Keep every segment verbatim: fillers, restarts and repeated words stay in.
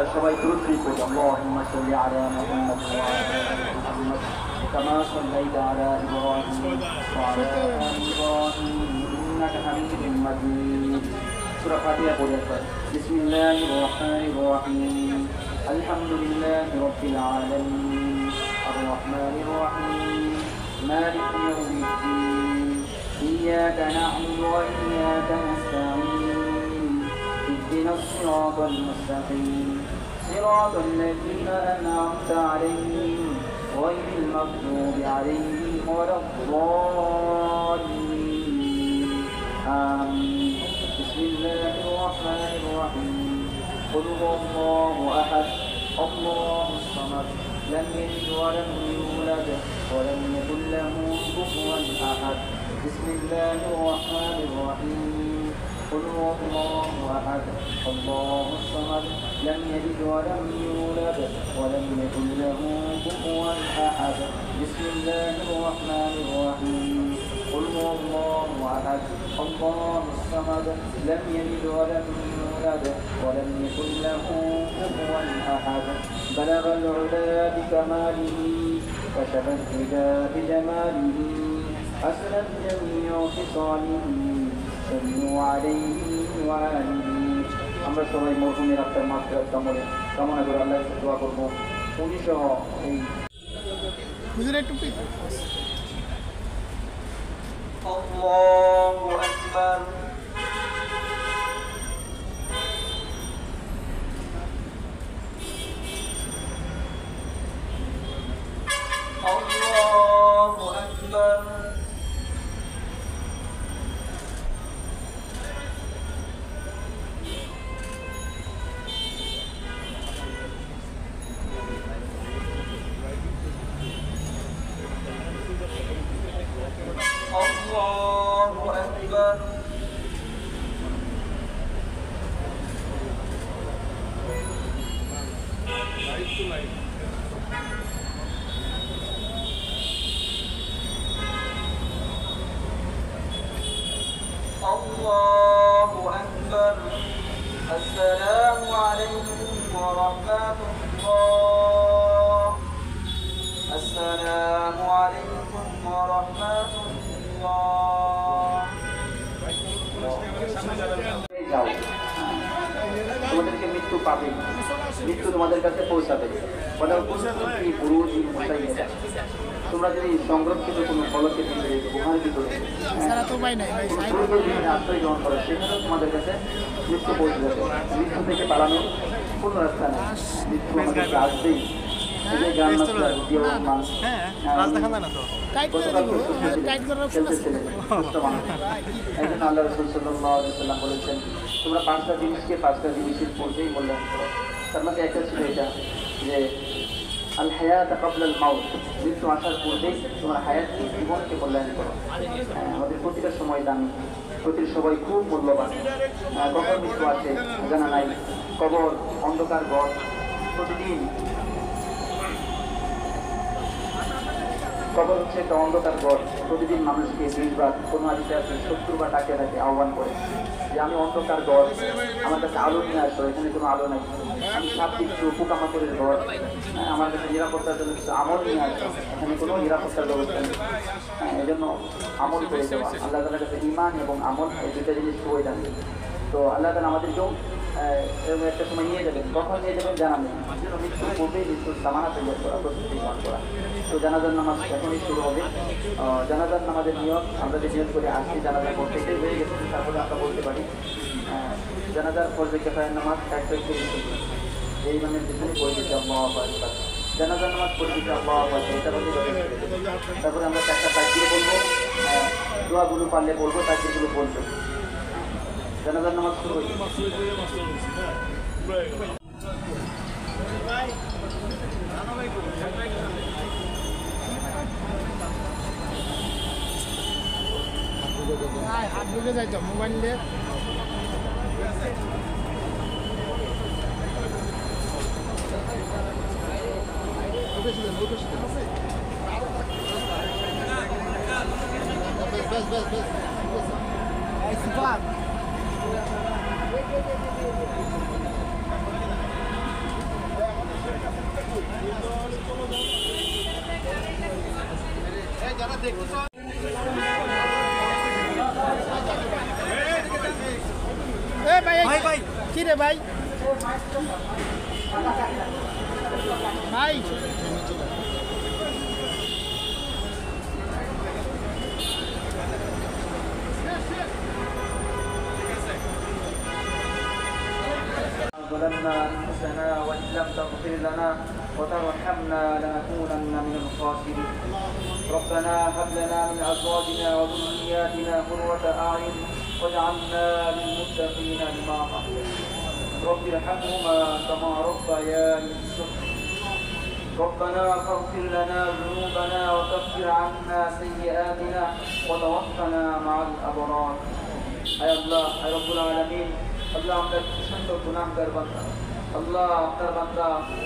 সবাই দ্রুত পড়ি আল্লাহুম্মা সাল্লি আলা মুহাম্মাদ ওয়া আলা আলি মুহাম্মাদ কামা সাল্লাইতা আলা ইব্রাহিম ওয়া আলা আলি ইব্রাহিম ইন্নাকা হামিদুম মাজিদ। সূরা ফাতিহা পড়ি একবার। বিসমিল্লাহির রহমানির রহিম আলহামদুলিল্লাহি রাব্বিল আলামিন আর রহমানির রহিম মালিকি ইয়াউমিদ্দিন ইয়্যাকা না'বুদু ওয়া ইয়্যাকা নাস্তাঈন ইহদিনাস সিরাতাল মুস্তাকিম সিরাতাল লাযীনা আন'আমতা আলাইহিম গায়রিল মাগদুবি আলাইহিম ওয়ালাদ-দাল্লিন আমিন। বিসমিল্লাহির রহমানির রহিম قل هو الله أحد الله الصمد لم يلد ولم يولد ولم يكن له كفوا أحد بسم الله الرحمن الرحيم قل هو الله أحد الله الصمد لم يلد ولم يولد ولم يكن له كفوا أحد بسم الله الرحمن الرحيم قل هو الله أحد الله الصمد لم يلد ولم يولد ولم يكن له كفوا أحد بلغ العلا بكماله كشف الهدى بجماله حسنت جميع خصاله صلوا عليه وآله। আমরা সবাই মরহুমের আত্মার মাগফিরাত কামনা কামনা করে আল্লাহর কাছে দোয়া করব। উনি সহ এই হুজুরের টুপি আল্লাহু আকবার আল্লাহু আকবার Allahu Akbar Allahu Akbar Assalamu alaikum wa rahmatullah Assalamu alaikum wa rahmatullah তোমাদেরকে মৃত্যু পাবে, মৃত্যু তোমাদের কাছে পৌঁছাবে। তোমরা যদি সংরক্ষিত কোনো ফলকের ভিতরে গুহার ভিতরে আশ্রয় গ্রহণ করো, সেখানেও তোমাদের কাছে মৃত্যু পৌঁছে যাবে। মৃত্যু থেকে পালানোর কোনো রাস্তা নেই, মৃত্যু আমাদেরকে আসবেই। তোমরা পাঁচটা জিনিসকে পাঁচটা জিনিসের মধ্যেই মূল্যায়ন করো। তার মধ্যে একটা ছিল এটা যে আল হায়াত ক্বাবলা আল মাউত, মৃত্যু আসার পূর্বেই তোমরা হায়াতকে জীবনকে মূল্যায়ন করো। আমাদের প্রতিটা সময় দামি, প্রতিটা সবাই খুব মূল্যবান। কখন মৃত্যু আছে জানা নাই, কবর অন্ধকার ঘর, প্রতিদিন কবর হচ্ছে একটা অন্ধকার ঘর। প্রতিদিন মানুষকে বিশবার কোনো হাদিসে আছে সত্তর বার ডাকে ডাকে আহ্বান করে যে আমি অন্ধকার ঘর, আমার কাছে আলো নিয়ে আসো, এখানে কোনো আলো নাই। আমি সাপ দিচ্ছি পোকামাকড়ের ঘর, আমার কাছে নিরাপত্তার জন্য কিছু আমল নিয়ে আসো, এখানে কোনো নিরাপত্তার ব্যবস্থা নেই। এই জন্য আমল করে দেওয়া, আল্লাহ তাআলার কাছে ঈমান এবং আমল এই দুটা জিনিস খুবই দামি। তো আল্লাহ তাআলা আমাদেরকেও এরকম একটা সময় নিয়ে যাবেন, কখন নিয়ে যাবেন জানা নেই। যেন মৃত্যুর পূর্বেই মৃত্যুর সামানা তৈরি করা, প্রস্তুতি গ্রহণ করা। তো জানাজার নামাজ এখনই শুরু হবে। জানাজার নামাজের নিয়ম আমরা যে নিয়ম করে আসছি, জানাজার পর থেকেই হয়ে গেছে, তারপরে আমরা বলতে পারি জানাজার ফরজে কিফায়ার নামাজ এক থেকে শুরু, এই মানে যেখানে পরিচিত আল্লাহু আকবার, জানাজার নামাজ পরিচিত আল্লাহু আকবার, এটা বলতে পারি। তারপরে আমরা চারটা তাকবীর বলবো, দোয়াগুলো পারলে বলবো, তাকবীরগুলো বলবো। জানাজার নামাজ শুরু হয়েছে। হাত ঢুকে যাইতো মোবাইল দিয়ে। بس بس بس بس যারা দেখতেছ ভাই ভাই কি রে ভাই ভাই ظلمنا أنفسنا وإن لم تغفر لنا وترحمنا لنكونن من الخاسرين ربنا هب لنا من أزواجنا وذرياتنا قرة أعين واجعلنا للمتقين إماما رب ارحمهما كما ربياني صغيرا ربنا فاغفر لنا ذنوبنا وكفر عنا سيئاتنا وتوفنا مع الأبرار أي الله أي رب العالمين আল্লাহ আমরা সুন্দর গুনাহগার বান্দা আল্লাহ আপনার বান্দা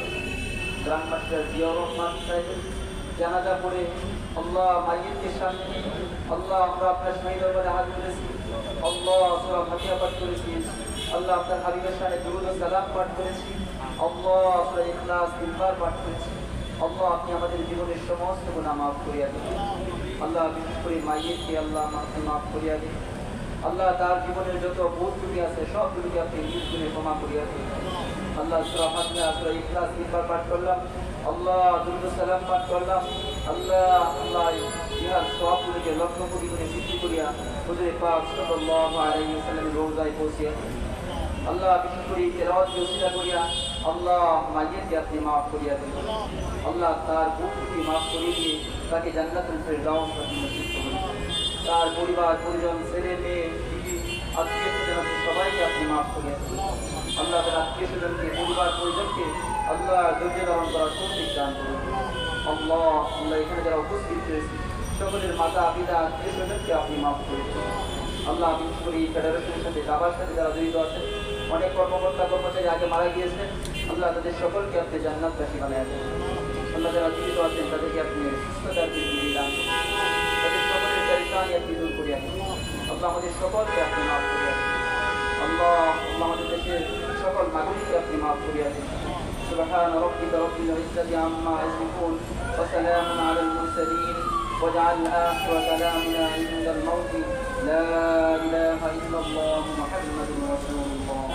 গ্রাম মাস্টার জিয়াউর রহমান সাহেবের জানাজা পড়ে আল্লাহ মাইয়িতকে সামনে নিয়ে আল্লাহ আমরা আপনার শাহী দরবারে হাত তুলেছি আল্লাহ সূরা ফাতিহা পাঠ করেছি আল্লাহ আপনার হাবিবের শানে দুরূদ ও সালাম পাঠ করেছি আল্লাহ সূরা ইখলাস তিনবার পাঠ করেছি আল্লাহ আপনি আমাদের জীবনের সমস্ত গুনাহ মাফ করিয়া দিন আল্লাহ বিশেষ করে মাইয়িতকে আল্লাহ মাফ করিয়া দিন আল্লাহ তার জীবনের যত ভুল ত্রুটি আছে সব ত্রুটি আপনি নিজ গুণে ক্ষমা করিয়া দিন আল্লাহ সূরা ফাতিহা সূরা ইখলাস তিনবার পাঠ করলাম আল্লাহ দুরূদ সালাম পাঠ করলাম আল্লাহ আল্লাহ ইহার সওয়াবগুলোকে লক্ষ কোটি গুণে বৃদ্ধি করিয়া হুজুর পাক সাল্লাল্লাহু আলাইহি ওয়াসাল্লামের রওজায় পৌঁছিয়া আল্লাহ বিশেষ করে তেলাওয়াতকে উসিলা করিয়া আল্লাহ মাইয়িতকে আপনি মাফ করিয়া দিন আল্লাহ তার ভুল ত্রুটি মাফ করিয়ে দিয়ে তাকে জান্নাতুল ফিরদাউস নসিব করুন তার পরিবার পরিজন ছেলে মেয়ে বিবি আত্মীয় স্বজন সবাইকে আপনি মাফ করিয়া দিন আল্লাহ তার আত্মীয় স্বজনকে পরিবার পরিজনকে আল্লাহ ধৈর্য ধারণ করার তৌফিক দান করুন আল্লাহ আল্লাহ এখানে যারা উপস্থিত হয়েছে সকলের মাতা পিতা আত্মীয় স্বজনকে আপনি মাফ করে দিন আল্লাহ বিশেষ করে এই ফেডারেশনের সাথে দাবার সাথে যারা জড়িত আছেন অনেক কর্মকর্তা কর্মচারী আগে মারা গিয়েছেন আল্লাহ তাদের সকলকে আপনি জান্নাতবাসী বানায় দেন আল্লাহ যারা জীবিত আছেন তাদেরকে আপনি সুস্থতার পৃথিবী দান তাদের সকলের পরিশানি আপনি দূর করিয়া দিন আল্লাহ আমাদের সকলকে আপনি মাফ করিয়া দিন আল্লাহ আল্লাহ আমাদের দেশের সকল নাগরিককে আপনি মাফ করিয়া দিন سبحان ربك رب العزة عما يصفون وسلام على المرسلين واجعل آخر كلامنا عند الموت لا إله إلا الله محمد رسول الله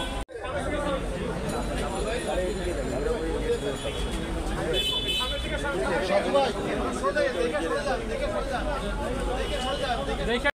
দেখে